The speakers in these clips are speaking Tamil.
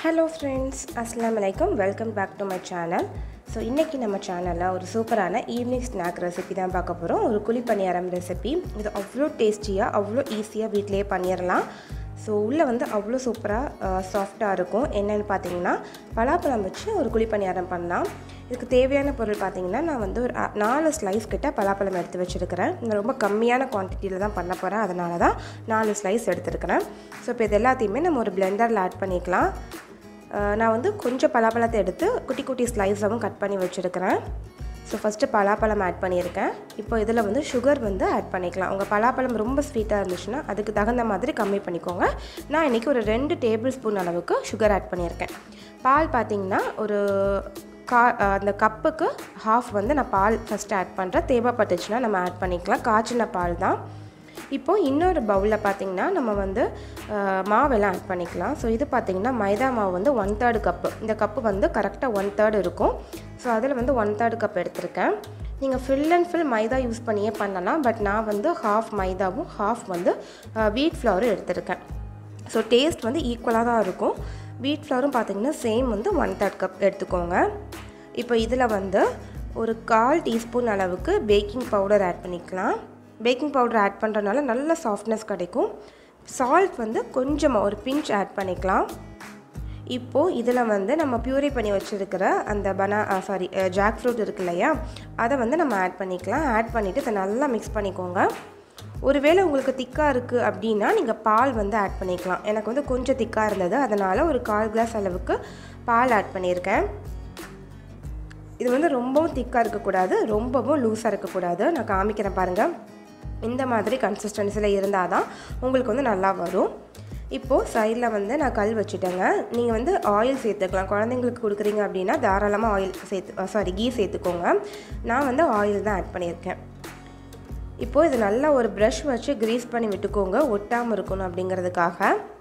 Hello friends, Assalamualaikum. Welcome back to my channel. So இன்னைக்கு நம்ம சேனல்ல ஒரு சூப்பரான ஈவினிங் ஸ்நாக் ரெசிபி தான் பார்க்க போறோம். ஒரு குழி பணியாரம் ரெசிபி. இது அவ்ளோ டேஸ்டியா, அவ்ளோ ஈஸியா வீட்லயே பண்ணிரலாம். ஸோ உள்ளே வந்து அவ்வளோ சூப்பராக சாஃப்டாக இருக்கும். என்னென்னு பார்த்தீங்கன்னா பலாப்பழம் வச்சு ஒரு குழி பணியாரம் பண்ணலாம். இதுக்கு தேவையான பொருள் பார்த்திங்கன்னா நான் வந்து ஒரு 4 ஸ்லைஸ் கிட்ட பலாப்பழம் எடுத்து வச்சுருக்கிறேன். நான் ரொம்ப கம்மியான குவான்டிட்டியில் தான் பண்ண போகிறேன், அதனால தான் 4 ஸ்லைஸ் எடுத்துருக்கிறேன். ஸோ இப்போ இது எல்லாத்தையுமே நம்ம ஒரு பிளெண்டரில் ஆட் பண்ணிக்கலாம். நான் வந்து கொஞ்சம் பலாப்பழத்தை எடுத்து குட்டி குட்டி ஸ்லைஸாகவும் கட் பண்ணி வச்சுருக்கிறேன். ஸோ ஃபஸ்ட்டு பலாப்பழம் ஆட் பண்ணியிருக்கேன். இப்போ இதில் வந்து சுகர் வந்து ஆட் பண்ணிக்கலாம். உங்கள் பலாப்பழம் ரொம்ப ஸ்வீட்டாக இருந்துச்சுன்னா அதுக்கு தகுந்த மாதிரி கம்மி பண்ணிக்கோங்க. நான் இன்றைக்கி ஒரு 2 டேபிள் ஸ்பூன் அளவுக்கு சுகர் ஆட் பண்ணியிருக்கேன். பால் பார்த்திங்கன்னா ஒரு அந்த கப்புக்கு ஹாஃப் வந்து நான் பால் ஃபஸ்ட்டு ஆட் பண்ணுறேன். தேவைப்பட்டுச்சுன்னா நம்ம ஆட் பண்ணிக்கலாம். காய்ச்சின பால் தான். இப்போது இன்னொரு பவுலில் பார்த்திங்கன்னா நம்ம வந்து மாவெல்லாம் ஆட் பண்ணிக்கலாம். ஸோ இது பார்த்திங்கன்னா மைதா மாவு வந்து 1/3 கப்பு. இந்த கப்பு வந்து கரெக்டாக 1/3 இருக்கும். ஸோ அதில் வந்து 1/3 கப் எடுத்திருக்கேன். நீங்கள் full and full maida use பண்ணியே பண்ணலாம். பட் நான் வந்து ஹாஃப் மைதாவும் ஹாஃப் வந்து வீட் ஃப்ளவரும் எடுத்திருக்கேன். ஸோ டேஸ்ட் வந்து ஈக்குவலாக தான் இருக்கும். வீட் ஃப்ளவரும் பார்த்திங்கன்னா சேம் வந்து 1/3 கப் எடுத்துக்கோங்க. இப்போ இதில் வந்து ஒரு 1/4 டீஸ்பூன் அளவுக்கு பேக்கிங் பவுடர் ஆட் பண்ணிக்கலாம். பேக்கிங் பவுடர் ஆட் பண்ணுறதுனால நல்ல சாஃப்ட்னஸ் கிடைக்கும். சால்ட் வந்து கொஞ்சமாக ஒரு பிஞ்ச் ஆட் பண்ணிக்கலாம். இப்போது இதில் வந்து நம்ம பியூரி பண்ணி வச்சுருக்கிற அந்த ஜாக் ஃப்ரூட் இருக்கு இல்லையா, அதை வந்து நம்ம ஆட் பண்ணிக்கலாம். ஆட் பண்ணிவிட்டு இதை நல்லா மிக்ஸ் பண்ணிக்கோங்க. ஒருவேளை உங்களுக்கு திக்காக இருக்குது அப்படின்னா நீங்கள் பால் வந்து ஆட் பண்ணிக்கலாம். எனக்கு வந்து கொஞ்சம் திக்காக இருந்தது, அதனால் ஒரு 1/4 கிளாஸ் அளவுக்கு பால் ஆட் பண்ணியிருக்கேன். இது வந்து ரொம்பவும் திக்காக இருக்கக்கூடாது, ரொம்பவும் லூஸாக இருக்கக்கூடாது. நான் காமிக்கிறேன் பாருங்கள். இந்த மாதிரி கன்சிஸ்டன்சியில் இருந்தால் தான் உங்களுக்கு வந்து நல்லா வரும். இப்போது சைடில் வந்து நான் கல் வச்சுட்டேங்க. நீங்கள் வந்து ஆயில் சேர்த்துக்கலாம். குழந்தைங்களுக்கு கொடுக்குறீங்க அப்படின்னா தாராளமாக ஆயில் கீ சேர்த்துக்கோங்க. நான் வந்து ஆயில் தான் ஆட் பண்ணியிருக்கேன். இப்போது இது நல்லா ஒரு ப்ரஷ் வச்சு க்ரீஸ் பண்ணி விட்டுக்கோங்க, ஒட்டாமல் இருக்கணும் அப்படிங்கிறதுக்காக.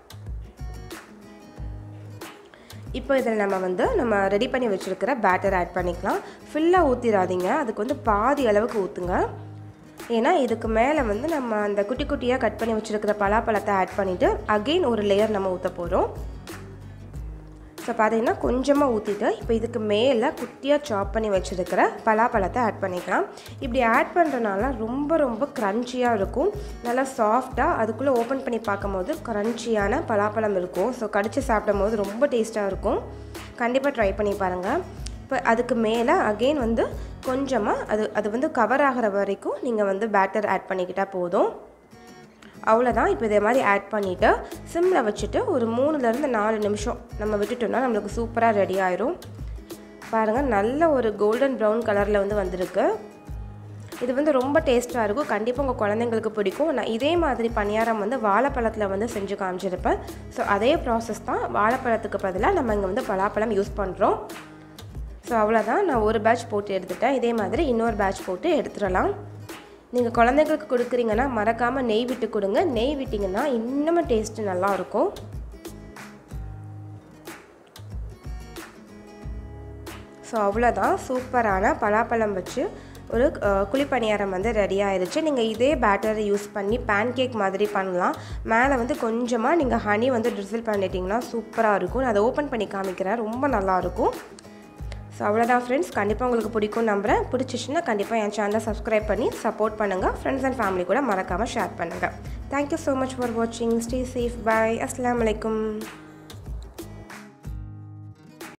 இப்போ இதில் நம்ம ரெடி பண்ணி வச்சுருக்கிற பேட்டர் ஆட் பண்ணிக்கலாம். ஃபுல்லாக ஊற்றிடாதீங்க, அதுக்கு வந்து பாதி அளவுக்கு ஊற்றுங்க. ஏன்னா இதுக்கு மேலே வந்து நம்ம அந்த குட்டி குட்டியாக கட் பண்ணி வச்சுருக்கிற பலாப்பழத்தை ஆட் பண்ணிவிட்டு அகெயின் ஒரு லேயர் நம்ம ஊற்ற போகிறோம். ஸோ பார்த்தீங்கன்னா கொஞ்சமாக ஊற்றிட்டு இப்போ இதுக்கு மேலே குட்டியாக சாப் பண்ணி வச்சுருக்கிற பலாப்பழத்தை ஆட் பண்ணிக்கலாம். இப்படி ஆட் பண்ணுறதுனால ரொம்ப ரொம்ப க்ரன்ச்சியாக இருக்கும், நல்லா சாஃப்டாக. அதுக்குள்ளே ஓப்பன் பண்ணி பார்க்கும்போது க்ரன்ச்சியான பலாப்பழம் இருக்கும். ஸோ கடித்து சாப்பிடும் போது ரொம்ப டேஸ்ட்டாக இருக்கும். கண்டிப்பாக ட்ரை பண்ணி பாருங்கள். இப்போ அதுக்கு மேலே அகெயின் வந்து கொஞ்சமாக அது வந்து கவர் ஆகிற வரைக்கும் நீங்கள் வந்து பேட்டர் ஆட் பண்ணிக்கிட்டால் போதும். அவ்வளோதான். இப்போ இதே மாதிரி ஆட் பண்ணிவிட்டு சிம்மில் வச்சுட்டு ஒரு 3லேருந்து 4 நிமிஷம் நம்ம விட்டுட்டோம்னா நம்மளுக்கு சூப்பராக ரெடி ஆயிரும். பாருங்கள், நல்ல ஒரு கோல்டன் ப்ரௌன் கலரில் வந்து வந்திருக்கு. இது வந்து ரொம்ப டேஸ்ட்டாக இருக்கும். கண்டிப்பாக உங்கள் குழந்தைங்களுக்கு பிடிக்கும். நான் இதே மாதிரி பணியாரம் வந்து வாழைப்பழத்தில் வந்து செஞ்சு காமிச்சிருப்பேன். ஸோ அதே ப்ராசஸ் தான். வாழைப்பழத்துக்கு பதிலாக நம்ம இங்கே வந்து பலாப்பழம் யூஸ் பண்ணுறோம். ஸோ அவ்வளோதான். நான் ஒரு பேட்ச் போட்டு எடுத்துட்டேன். இதே மாதிரி இன்னொரு பேட்ச் போட்டு எடுத்துடலாம். நீங்கள் குழந்தைங்களுக்கு கொடுக்குறீங்கன்னா மறக்காமல் நெய் விட்டு கொடுங்க. நெய் விட்டிங்கன்னா இன்னும் டேஸ்ட்டு நல்லாயிருக்கும். ஸோ அவ்வளோதான். சூப்பரான பலாப்பழம் வச்சு ஒரு குழிப்பணியாரம் வந்து ரெடி ஆயிடுச்சு. நீங்கள் இதே பேட்டரை யூஸ் பண்ணி பேன் கேக் மாதிரி பண்ணலாம். மேலே வந்து கொஞ்சமாக நீங்கள் ஹனி வந்து ட்ரிசில் பண்ணிட்டீங்கன்னா சூப்பராக இருக்கும். நான் அதை ஓப்பன் பண்ணி காமிக்கிறேன், ரொம்ப நல்லாயிருக்கும். ஸோ அவ்வளோதான் ஃப்ரெண்ட்ஸ். கண்டிப்பாக உங்களுக்கு பிடிக்கும் நம்புகிறேன். பிடிச்சிச்சுன்னா கண்டிப்பாக என் சேனலை சப்ஸ்கிரைப் பண்ணி சப்போர்ட் பண்ணுங்கள். ஃப்ரெண்ட்ஸ் அண்ட் ஃபேமிலி கூட மறக்காமல் ஷேர் பண்ணுங்கள். தேங்க்யூ ஸோ மச் ஃபார் வாட்சிங். Stay safe. பாய். அஸ்ஸலாமு அலைக்கும்.